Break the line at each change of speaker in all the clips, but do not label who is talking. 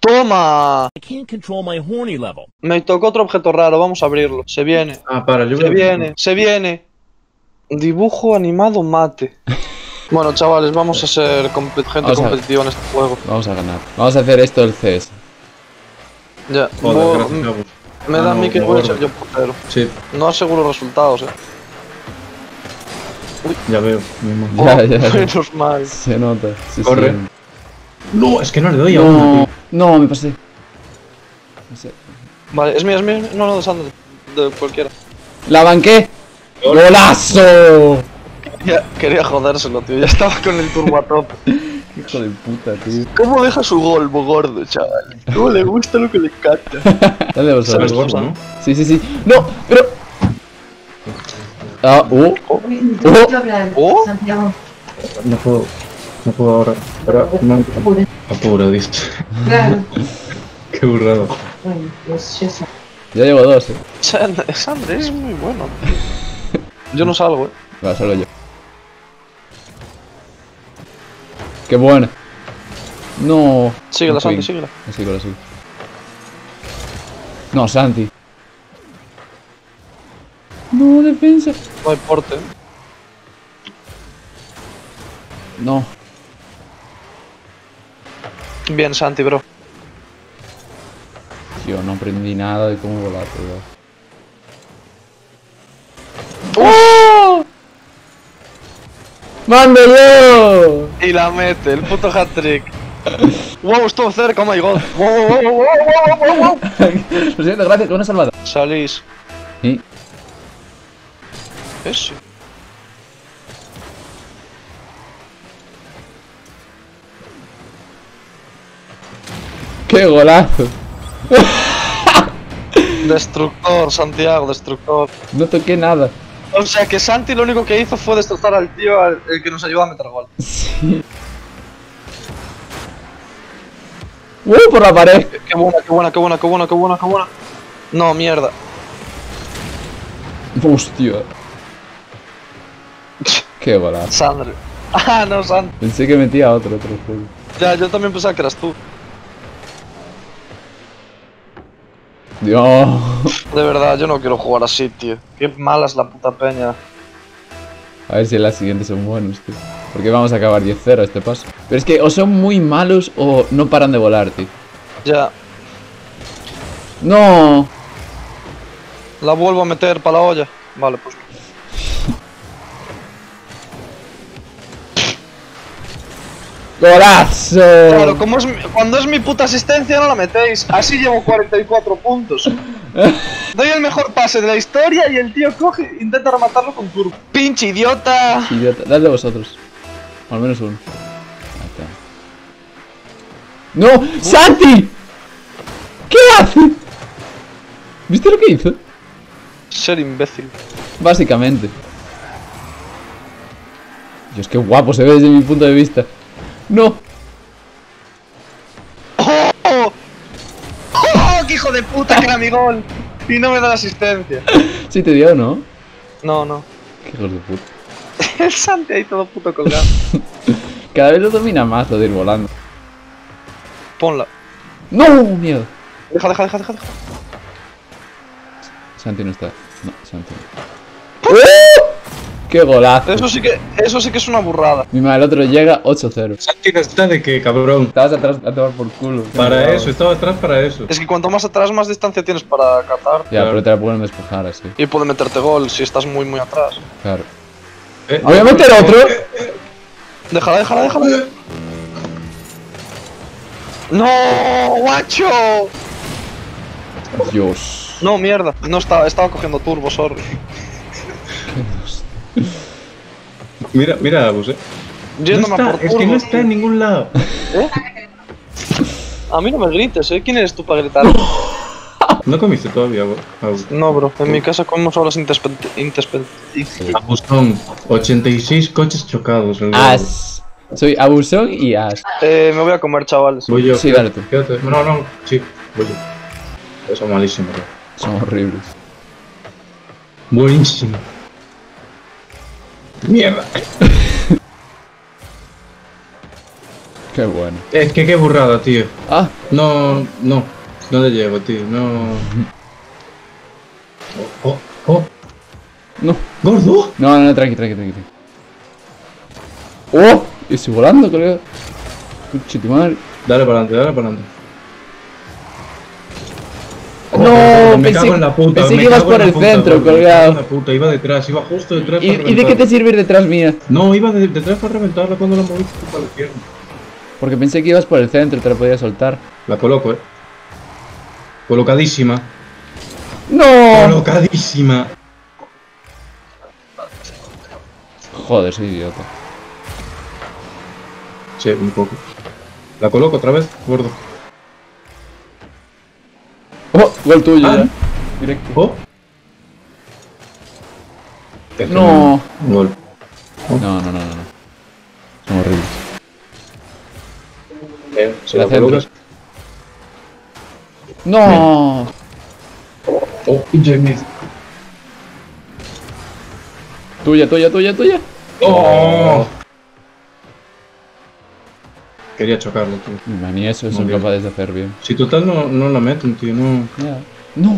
¡Toma!
I can't control my horny level.
Me tocó otro objeto raro, vamos a abrirlo. Se viene.
Yo
Se viene, se viene. Dibujo animado mate. Bueno, chavales, vamos a ser gente competitiva en este juego.
Vamos a ganar. Vamos a hacer esto el CS.
Ya.
Joder, gracias, Agus.
Me da a mí que voy a ser yo portero.
Sí,
No aseguro resultados,
ya veo. Mismo.
Ya,
Oh,
ya.
menos mal.
Se nota. Sí,
Corre.
sí.
No, es que no le doy a uno,
No,
tío.
no, me pasé. No sé.
Vale, es mío, es mío. No, de Sandro. De cualquiera.
¡La banqué! ¡Golazo!
Quería jodérselo, tío. Ya estaba con el turbo a tope.
Hijo de puta, tío.
¿Cómo deja su gol, gordo, chaval? ¿Cómo le gusta lo que le encanta?
Dale vosotros.
Sabes gordo, ¿no?
Sí, sí, sí. ¡No! Pero. Ah,
¿Oh?
Santiago.
No puedo ahora. No. Apura, dice.
Claro.
Qué burrado.
Bueno, pues eso.
Ya llevo dos,
Sandro es muy bueno. Yo no salgo,
Va, solo yo. ¡Qué buena! No.
Síguela,
No fui.
Santi, síguela.
La sigo, la sigo. No, Santi. No, defensa.
No hay porte.
No.
Bien, Santi, bro.
Tío, no aprendí nada de cómo volar, pero...
¡Oh!
¡Mando yo!
Y la mete, el puto hat-trick. Wow, estuvo cerca, oh my god. Wow.
Lo siento, gracias, que una salvada.
Salís.
Sí.
Ese.
¡Qué golazo!
Destructor, Santiago, destructor.
No toqué nada.
O sea que Santi lo único que hizo fue destrozar al tío el que nos ayudó a meter gol.
Sí. Por la pared.
Qué buena. No, mierda.
Hostia. Qué golazo.
Sandro. Ah, no, Santi.
Pensé que metía otro juego.
Ya, yo también pensaba que eras tú.
Dios.
De verdad, yo no quiero jugar así, tío. Qué mala es la puta peña.
A ver si en las siguientes son buenos, tío. Porque vamos a acabar 10-0 a este paso. Pero es que o son muy malos o no paran de volar, tío.
Ya,
¡No!
la vuelvo a meter para la olla. Vale, pues.
¡Golazo!
Claro, cuando es mi puta asistencia no la metéis. Así llevo 44 puntos. Doy el mejor pase de la historia y el tío coge e intenta rematarlo con turbo. ¡Pinche idiota!
Idiota. Dadle vosotros. O al menos uno. Ahí está. ¡No! ¡Santi! ¿Qué hace? ¿Viste lo que hizo?
Ser imbécil.
Básicamente. Dios, qué guapo se ve desde mi punto de vista. ¡No!
¡Oh! ¡Oh! ¡Qué hijo de puta que era mi gol! Y no me da la asistencia.
Sí te dio, ¿no?
No.
Qué hijos de puta.
El Santi ahí todo puto colgado.
Cada vez lo domina más lo de ir volando.
Ponla.
¡No! ¡Mierda!
Deja.
Santi no está. No, Santi no. ¡Qué golazo!
Eso sí que es una burrada.
Mi madre, el otro llega 8-0.
Santi no está de que, cabrón.
Estabas atrás a tomar por culo.
Para eso, estaba atrás para eso.
Es que cuanto más atrás, más distancia tienes para catar.
Ya, pero te la pueden despejar así.
Y puede meterte gol si estás muy atrás.
Claro. Voy a meter otro.
Déjala. ¡No, guacho!
Dios.
No, mierda. No estaba cogiendo turbo, sorry.
Mira, Agus,
Yéndome
no
a por
está,
turbo.
es que no está en ningún lado.
A mí no me grites, ¿eh? ¿Quién eres tú para gritar?
No comiste todavía, Agus.
No, bro. En mi casa comemos horas
Abusón, 86 coches chocados.
As. Soy abusón y as.
Me voy a comer, chavales.
Voy yo.
Sí, dale tú.
Quédate. No, sí, voy yo. Eso es malísimo, bro.
Son horribles.
Buenísimo. Mierda.
Qué bueno.
Es que qué burrada, tío.
Ah,
No, no. No le llego, tío. No. Oh, oh.
no.
¡Gordo!
No, no, tranqui. ¡Oh! Y estoy volando, colega. Pucha, tu madre.
Dale para adelante, dale para adelante.
No,
me
pensé,
cago en la puta.
pensé
me
que ibas
cago
por
en
el
la puta,
centro,
gordo, me cago en
colgado.
la puta, iba detrás, iba justo detrás.
¿Y
para
de qué te
reventarla.
sirve ir detrás mía?
No, iba detrás para reventarla cuando la moviste para la izquierda.
Porque pensé que ibas por el centro, te la podía soltar.
La coloco, Colocadísima.
¡No!
Colocadísima.
Joder, soy idiota.
Sí, un poco. La coloco otra vez, gordo.
¡Oh! Gol tuyo
Ah.
ya. Directo.
Oh. Es que
No.
Un gol.
No. Son horribles.
Se
La
la
centro.
colocas.
¡No!
Oh, pinche mid.
Tuya.
¡Oh! Quería chocarlo, tío.
Man, ni eso son
Muy bien.
capaces de hacer bien.
Si total no la meten, tío, no.
Ya. ¡No!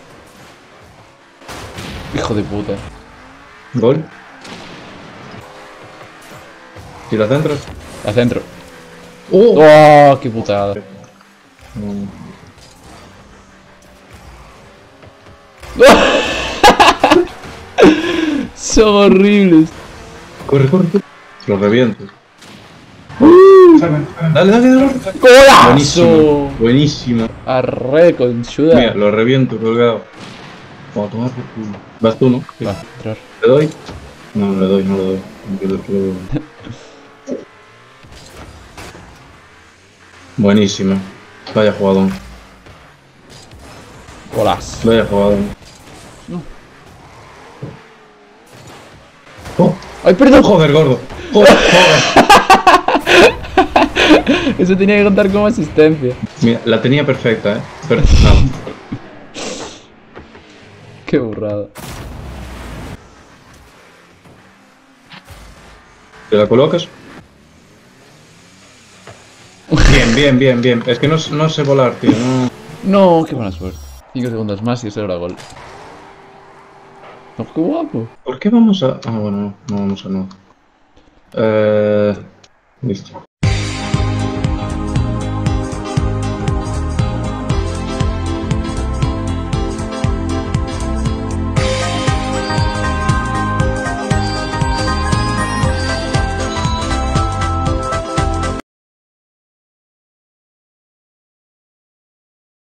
Hijo de puta.
Gol. Si la centras.
A centro.
¡Oh!
¡Oh! ¡Qué putada! Son horribles.
Corre. Lo reviento. Dale.
¡Golazo!
Buenísimo.
Arre con
Mira,
ciudad.
lo reviento, colgado. Vamos a tomar por culo. Vas tú, ¿no? Sí.
Va, entrar.
¿Le doy? No le doy. Buenísima. Vaya jugadón.
Golazo.
Vaya jugadón.
No.
¡Oh!
¡Ay, perdón!
¡Joder, gordo! ¡Joder!
Eso tenía que contar como asistencia.
Mira, la tenía perfecta, Perfecta.
Qué burrada.
¿Te la colocas? Bien. Es que no sé volar, tío. No.
No, qué buena suerte. 5 segundos más y eso era gol. No, qué guapo.
¿Por qué vamos a...? Ah, bueno, no vamos a no. Listo.